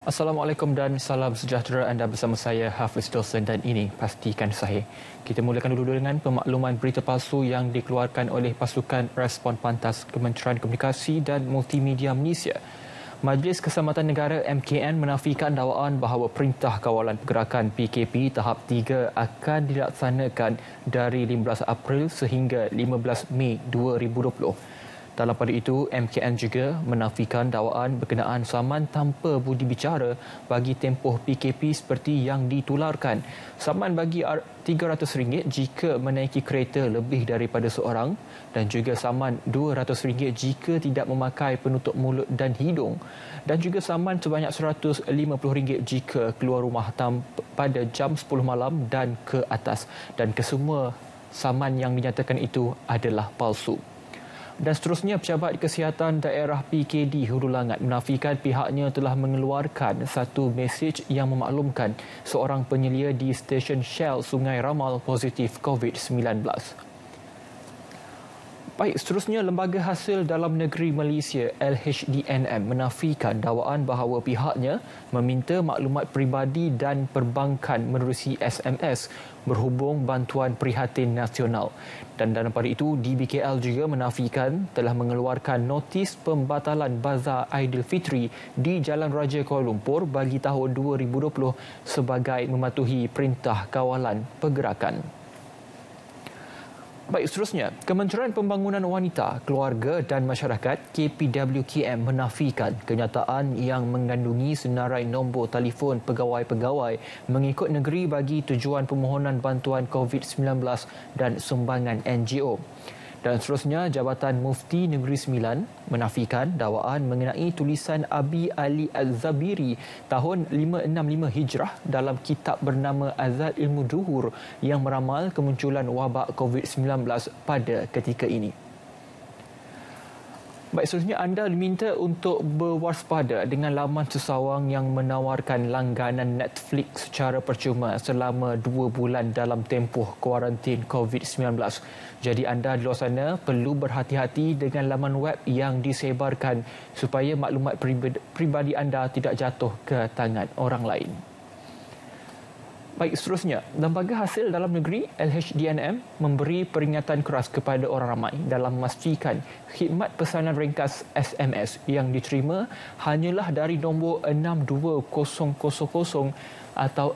Assalamualaikum dan salam sejahtera. Anda bersama saya Hafiz Dosen dan ini Pastikan Sahih. Kita mulakan dulu dengan pemakluman berita palsu yang dikeluarkan oleh Pasukan Respon Pantas Kementerian Komunikasi dan Multimedia Malaysia. Majlis Keselamatan Negara MKN menafikan dakwaan bahawa Perintah Kawalan Pergerakan PKP tahap 3 akan dilaksanakan dari 15 April sehingga 15 Mei 2020. Dalam pada itu, MKN juga menafikan dakwaan berkenaan saman tanpa budi bicara bagi tempoh PKP seperti yang ditularkan. Saman bagi RM300 jika menaiki kereta lebih daripada seorang dan juga saman RM200 jika tidak memakai penutup mulut dan hidung dan juga saman sebanyak RM150 jika keluar rumah pada jam 10 malam dan ke atas. Dan kesemua saman yang dinyatakan itu adalah palsu. Dan seterusnya, Pejabat Kesihatan Daerah PKD Hulu Langat menafikan pihaknya telah mengeluarkan satu mesej yang memaklumkan seorang penyelia di stesen Shell Sungai Ramal positif COVID-19. Baik, seterusnya, Lembaga Hasil Dalam Negeri Malaysia LHDNM menafikan dakwaan bahawa pihaknya meminta maklumat peribadi dan perbankan menerusi SMS berhubung bantuan prihatin nasional. Dan dalam pada itu, DBKL juga menafikan telah mengeluarkan notis pembatalan Bazar Aidilfitri di Jalan Raja Kuala Lumpur bagi tahun 2020 sebagai mematuhi Perintah Kawalan Pergerakan. Baik, seterusnya, Kementerian Pembangunan Wanita, Keluarga dan Masyarakat KPWKM menafikan kenyataan yang mengandungi senarai nombor telefon pegawai-pegawai mengikut negeri bagi tujuan permohonan bantuan COVID-19 dan sumbangan NGO. Dan seterusnya, Jabatan Mufti Negeri Sembilan menafikan dakwaan mengenai tulisan Abi Ali Al-Zabiri tahun 565 Hijrah dalam kitab bernama Azad Ilmu Duhur yang meramal kemunculan wabak COVID-19 pada ketika ini. Baik, seterusnya, anda diminta untuk berwaspada dengan laman sesawang yang menawarkan langganan Netflix secara percuma selama 2 bulan dalam tempoh kuarantin COVID-19. Jadi anda di luar sana perlu berhati-hati dengan laman web yang disebarkan supaya maklumat peribadi anda tidak jatuh ke tangan orang lain. Baik, seterusnya, Lembaga Hasil Dalam Negeri LHDNM memberi peringatan keras kepada orang ramai dalam memastikan khidmat pesanan ringkas SMS yang diterima hanyalah dari nombor 62000 atau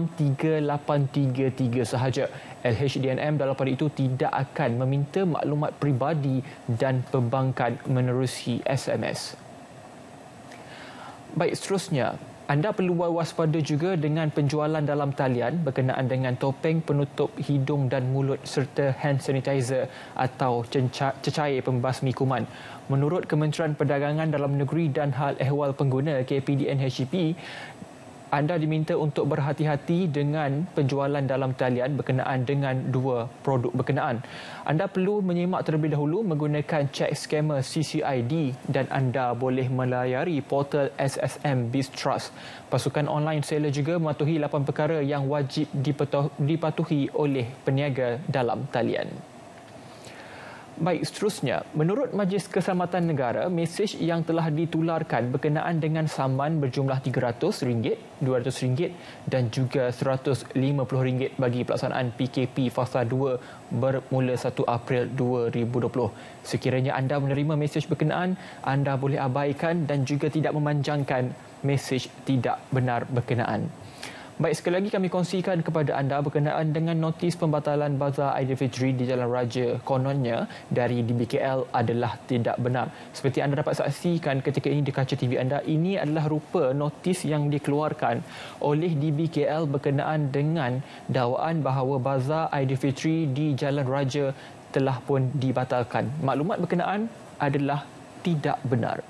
63833 sahaja. LHDNM dalam pada itu tidak akan meminta maklumat peribadi dan perbankan menerusi SMS. Baik, seterusnya, anda perlu berwaspada juga dengan penjualan dalam talian berkenaan dengan topeng penutup hidung dan mulut serta hand sanitizer atau cecair pembasmi kuman. Menurut Kementerian Perdagangan Dalam Negeri dan Hal Ehwal Pengguna KPDNHCP, anda diminta untuk berhati-hati dengan penjualan dalam talian berkenaan dengan dua produk berkenaan. Anda perlu menyimak terlebih dahulu menggunakan cek skamer CCID dan anda boleh melayari portal SSM BizTrust. Pasukan online seller juga mematuhi 8 perkara yang wajib dipatuhi oleh peniaga dalam talian. Baik, seterusnya, menurut Majlis Keselamatan Negara, mesej yang telah ditularkan berkenaan dengan saman berjumlah RM300, RM200 dan juga RM150 bagi pelaksanaan PKP Fasa 2 bermula 1 April 2020. Sekiranya anda menerima mesej berkenaan, anda boleh abaikan dan juga tidak memanjangkan mesej tidak benar berkenaan. Baik, sekali lagi kami kongsikan kepada anda berkenaan dengan notis pembatalan Bazar Aidilfitri di Jalan Raja kononnya dari DBKL adalah tidak benar. Seperti anda dapat saksikan ketika ini di kaca TV anda, ini adalah rupa notis yang dikeluarkan oleh DBKL berkenaan dengan dakwaan bahawa Bazar Aidilfitri di Jalan Raja telah pun dibatalkan. Maklumat berkenaan adalah tidak benar.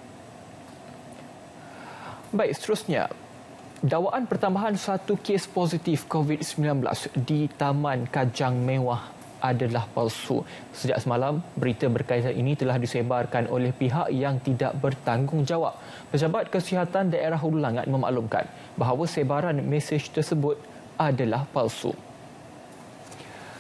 Baik, seterusnya, dakwaan pertambahan satu kes positif COVID-19 di Taman Kajang Mewah adalah palsu. Sejak semalam, berita berkaitan ini telah disebarkan oleh pihak yang tidak bertanggungjawab. Pejabat Kesihatan Daerah Hulu Langat memaklumkan bahawa sebaran mesej tersebut adalah palsu.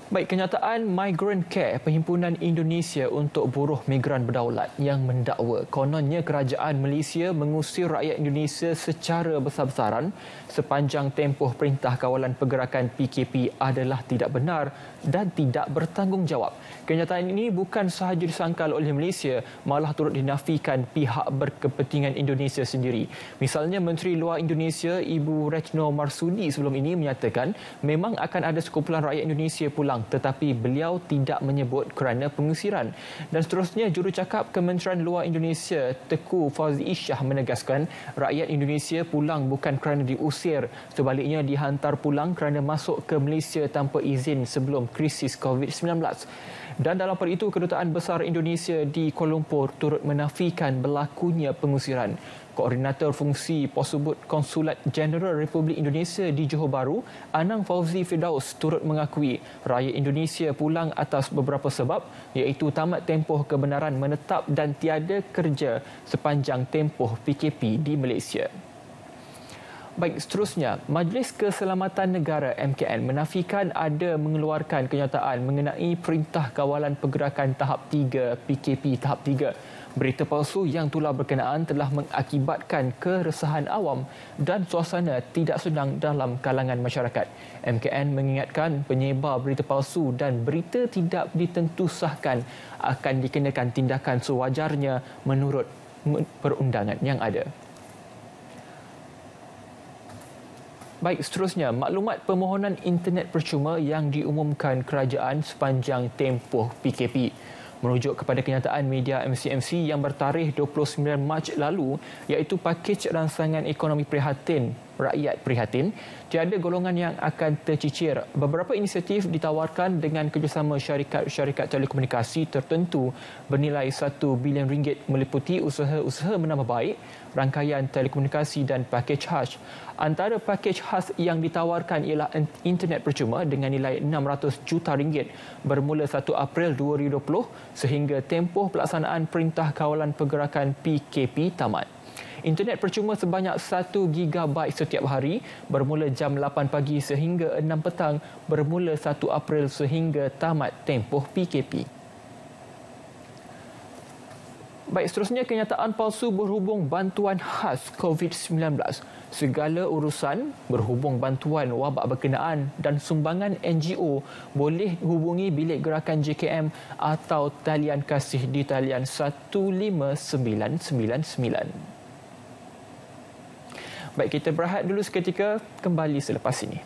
Baik, kenyataan Migrant Care, Perhimpunan Indonesia untuk Buruh Migran Berdaulat yang mendakwa kononnya kerajaan Malaysia mengusir rakyat Indonesia secara besar-besaran sepanjang tempoh Perintah Kawalan Pergerakan PKP adalah tidak benar dan tidak bertanggungjawab. Kenyataan ini bukan sahaja disangkal oleh Malaysia, malah turut dinafikan pihak berkepentingan Indonesia sendiri. Misalnya, Menteri Luar Indonesia Ibu Retno Marsudi sebelum ini menyatakan memang akan ada sekumpulan rakyat Indonesia pulang, tetapi beliau tidak menyebut kerana pengusiran. Dan seterusnya, jurucakap Kementerian Luar Indonesia Teuku Fauzi Isyah menegaskan rakyat Indonesia pulang bukan kerana diusir, sebaliknya dihantar pulang kerana masuk ke Malaysia tanpa izin sebelum krisis COVID-19. Dan dalam pada itu, Kedutaan Besar Indonesia di Kuala Lumpur turut menafikan berlakunya pengusiran. Koordinator Fungsi Posubut Konsulat Jeneral Republik Indonesia di Johor Bahru, Anang Fauzi Firdaus, turut mengakui rakyat Indonesia pulang atas beberapa sebab, iaitu tamat tempoh kebenaran menetap dan tiada kerja sepanjang tempoh PKP di Malaysia. Baik, seterusnya, Majlis Keselamatan Negara MKN menafikan ada mengeluarkan kenyataan mengenai Perintah Kawalan Pergerakan Tahap 3 PKP Tahap 3. Berita palsu yang tular berkenaan telah mengakibatkan keresahan awam dan suasana tidak senang dalam kalangan masyarakat. MKN mengingatkan penyebar berita palsu dan berita tidak ditentusahkan akan dikenakan tindakan sewajarnya menurut perundangan yang ada. Baik, seterusnya, maklumat permohonan internet percuma yang diumumkan kerajaan sepanjang tempoh PKP. Merujuk kepada kenyataan media MCMC yang bertarikh 29 Mac lalu, iaitu pakej ransangan ekonomi prihatin, rakyat prihatin, tiada golongan yang akan tercicir. Beberapa inisiatif ditawarkan dengan kerjasama syarikat-syarikat telekomunikasi tertentu bernilai RM1 bilion meliputi usaha-usaha menambah baik, rangkaian telekomunikasi dan pakej khas. Antara pakej khas yang ditawarkan ialah internet percuma dengan nilai RM600 juta bermula 1 April 2020 sehingga tempoh pelaksanaan Perintah Kawalan Pergerakan PKP tamat. Internet percuma sebanyak 1 GB setiap hari bermula jam 8 pagi sehingga 6 petang bermula 1 April sehingga tamat tempoh PKP. Baik, seterusnya, kenyataan palsu berhubung bantuan khas COVID-19. Segala urusan berhubung bantuan wabak berkenaan dan sumbangan NGO boleh hubungi Bilik Gerakan JKM atau talian kasih di talian 15999. Baik, kita berehat dulu seketika, kembali selepas ini.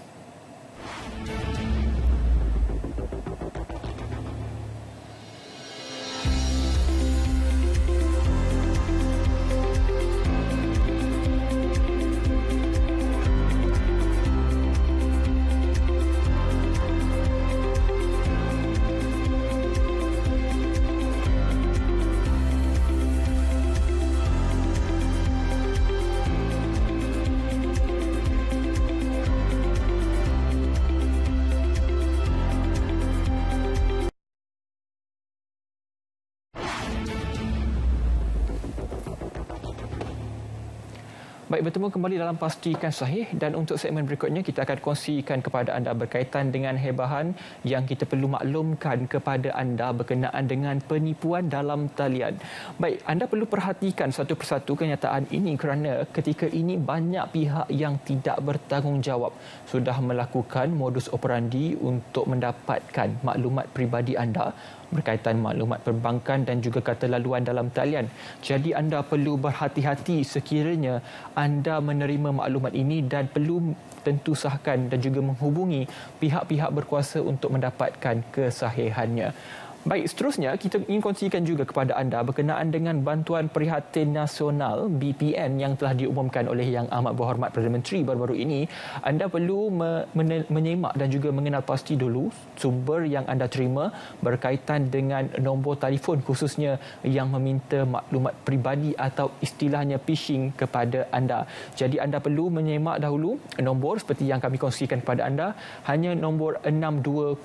Baik, bertemu kembali dalam Pastikan Sahih, dan untuk segmen berikutnya kita akan kongsikan kepada anda berkaitan dengan hebahan yang kita perlu maklumkan kepada anda berkenaan dengan penipuan dalam talian. Baik, anda perlu perhatikan satu persatu kenyataan ini kerana ketika ini banyak pihak yang tidak bertanggungjawab sudah melakukan modus operandi untuk mendapatkan maklumat peribadi anda berkaitan maklumat perbankan dan juga kata laluan dalam talian. Jadi anda perlu berhati-hati sekiranya anda menerima maklumat ini dan perlu tentu sahkan dan juga menghubungi pihak-pihak berkuasa untuk mendapatkan kesahihannya. Baik, seterusnya kita ingin kongsikan juga kepada anda berkenaan dengan Bantuan Prihatin Nasional BPN yang telah diumumkan oleh Yang Amat Berhormat Perdana Menteri baru-baru ini. Anda perlu menyemak dan juga mengenal pasti dulu sumber yang anda terima berkaitan dengan nombor telefon khususnya yang meminta maklumat peribadi atau istilahnya phishing kepada anda. Jadi anda perlu menyemak dahulu nombor seperti yang kami kongsikan kepada anda, hanya nombor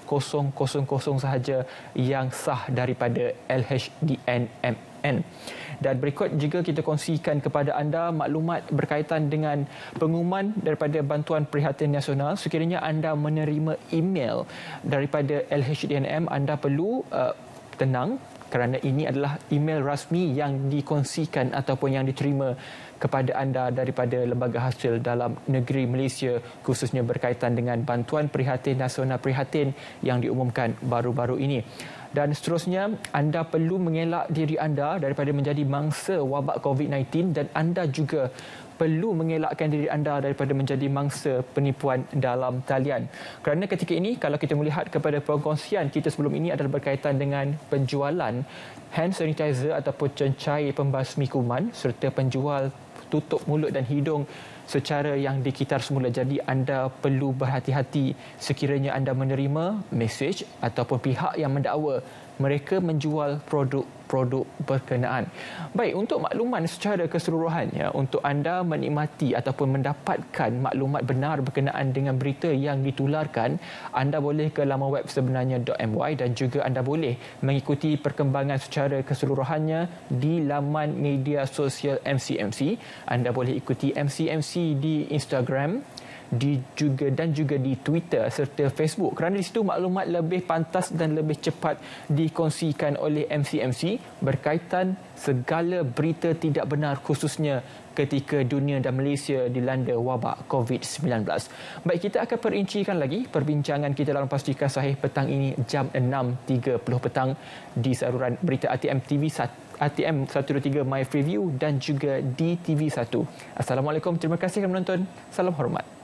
62000 sahaja yang sah daripada LHDNMN. Dan berikut juga kita kongsikan kepada anda maklumat berkaitan dengan pengumuman daripada Bantuan Prihatin Nasional. Sekiranya anda menerima email daripada LHDNM, anda perlu tenang kerana ini adalah email rasmi yang dikongsikan ataupun yang diterima kepada anda daripada Lembaga Hasil Dalam Negeri Malaysia, khususnya berkaitan dengan Bantuan Prihatin Nasional Prihatin yang diumumkan baru-baru ini. Dan seterusnya, anda perlu mengelak diri anda daripada menjadi mangsa wabak COVID-19 dan anda juga perlu mengelakkan diri anda daripada menjadi mangsa penipuan dalam talian. Kerana ketika ini, kalau kita melihat kepada perkongsian kita sebelum ini adalah berkaitan dengan penjualan hand sanitizer ataupun cecair pembasmi kuman serta penjual tutup mulut dan hidung secara yang dikitar semula. Jadi anda perlu berhati-hati sekiranya anda menerima mesej ataupun pihak yang mendakwa mereka menjual produk-produk berkenaan. Baik, untuk makluman secara keseluruhan, untuk anda menikmati ataupun mendapatkan maklumat benar berkenaan dengan berita yang ditularkan, anda boleh ke laman web sebenarnya.my dan juga anda boleh mengikuti perkembangan secara keseluruhannya di laman media sosial MCMC. Anda boleh ikuti MCMC di Instagram, dan juga di Twitter serta Facebook, kerana di situ maklumat lebih pantas dan lebih cepat dikongsikan oleh MCMC berkaitan segala berita tidak benar, khususnya ketika dunia dan Malaysia dilanda wabak COVID-19. Baik, kita akan perincikan lagi perbincangan kita dalam Pastikan Sahih petang ini jam 6.30 petang di saluran berita ATM TV ATM 123 My Preview dan juga di TV1. Assalamualaikum, terima kasih kerana menonton. Salam hormat.